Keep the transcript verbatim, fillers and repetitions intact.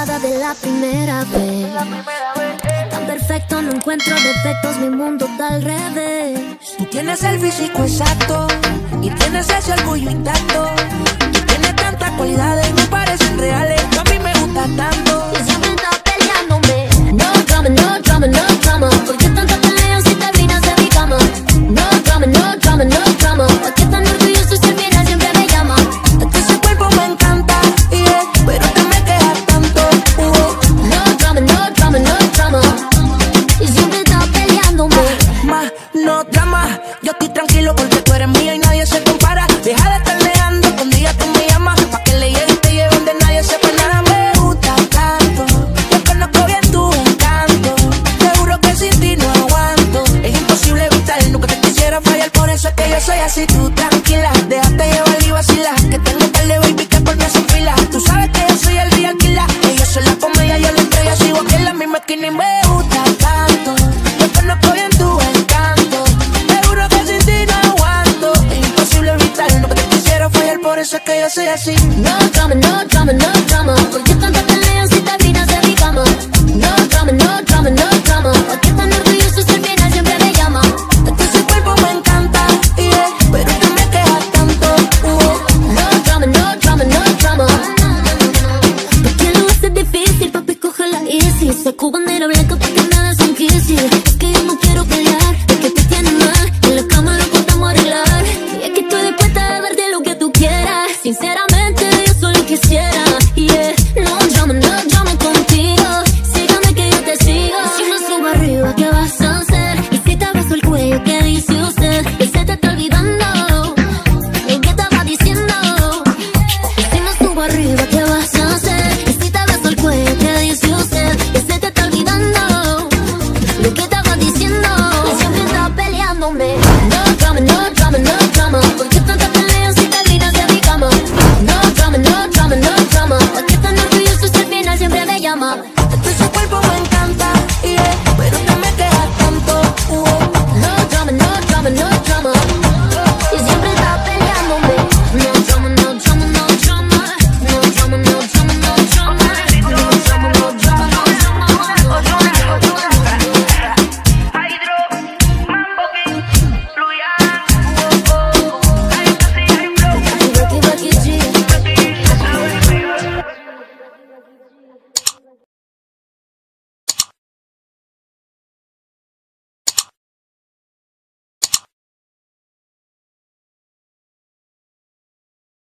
enamorada de la primera vez. Tan perfecto, no encuentro defectos, mi mundo está al revés. Tú tienes el físico exacto y tienes ese orgullo intacto. Tú tienes tantas cualidades y me parecen reales. Tú a mí me gusta tanto Y siempre estás peleándome. No drama, no drama, no drama. ¿Por qué tanta pelea si te olvidas de mi cama? No drama, no drama, no drama. ¿Por qué tan orgulloso si al final siempre me llama? es que ese cuerpo me encanta, yeah, pero te me quejas tanto, uh. No drama, no drama, no drama. Y siempre estás peleándome. Más, no drama. Yo estoy tranquilo porque tú eres mía y nadie se compara. Deja de estar negando, que un día tú me llamas pa' que le llegue y te lleve donde nadie sepa nada. Me gusta tanto, yo conozco bien tu encanto. Te juro que sin ti no aguanto. Es imposible evitar, nunca te quisiera fallar. Por eso es que yo soy así, tú tranquila. Déjate llevar y vacila, que tengo un par de baby que por mí hacen fila. Tú sabes que yo soy el real killer. Ellos son la comedia, yo la estrella. Sigo aquí en la misma esquina y me gusta tanto. Yo conozco bien tu encanto. Te juro que sin ti no aguanto. Es imposible evitar, nunca te quisiera fallar. Por eso es que yo soy así. No drama, no drama, no drama. ¿Por qué tanta pelea